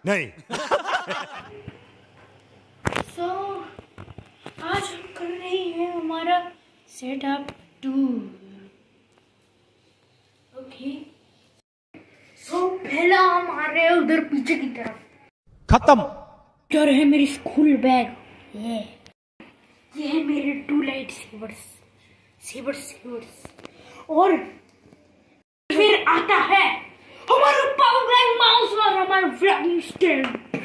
नहीं। सो आज हम कर रहे हैं हमारा सेटअप टूर। ओके, सो पहला हम आ रहे हैं उधर पीछे की तरफ। खत्म। जो रहे मेरी स्कूल बैग, ये है मेरे 2 लाइट सेवर्स। और फिर आता है हमारा पावर बैंक माउस और हमारा फ्लैगी स्टैंड।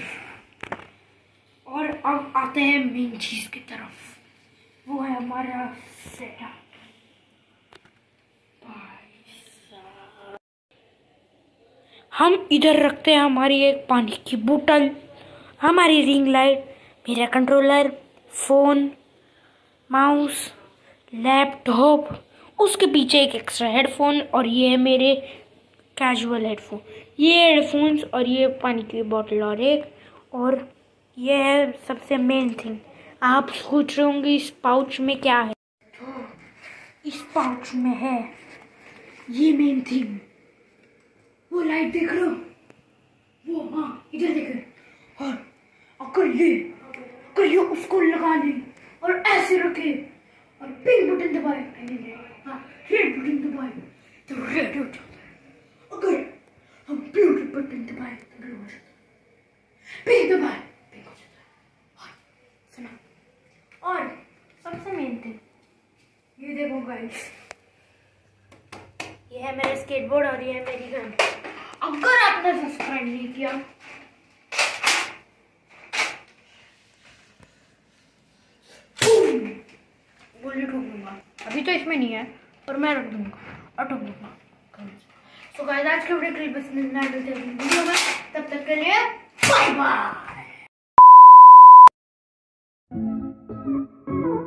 और अब आते हैं मेन चीज की तरफ, वो है हमारा सेटअप। हम इधर रखते हैं हमारी एक पानी की बोतल, हमारी रिंग लाइट, मेरा कंट्रोलर, फोन, माउस, लैपटॉप, उसके पीछे एक एक्स्ट्रा हेडफोन, और ये है मेरे कैजुअल हेडफोन। ये हेडफोन्स और ये पानी की बोतल और ये है सबसे मेन थिंग। आप सोच रहे होंगे इस पाउच में क्या है, तो इस पाउच में है ये मेन थिंग। वो लाइट देख रहे हो, वो हाँ इधर देख रहे हो। और अगर ये उसको लगा ले और ऐसे रखे और पिंक बटन दबाए, हाँ रेड बटन दबाए तो रेड हो जाता है। अगर हम ब्लू बटन दबाए तो ब्लू हो जाता है, पिंक दबाए पिंक हो जाता है। हाँ सुना। और सबसे मेन थिंग ये देखो गाइस, ये है मेरा स्केटबोर्ड और ये है मेरी गन। अगर आपने सब्सक्राइब नहीं किया गोली ठोक दूंगा। अभी तो इसमें नहीं है और मैं रख दूंगा और ठोक दूंगा। सो गाइस आज के वीडियो के लिए बस इतना ही, मिलते हैं वीडियो में, तब तक के लिए बाय बाय।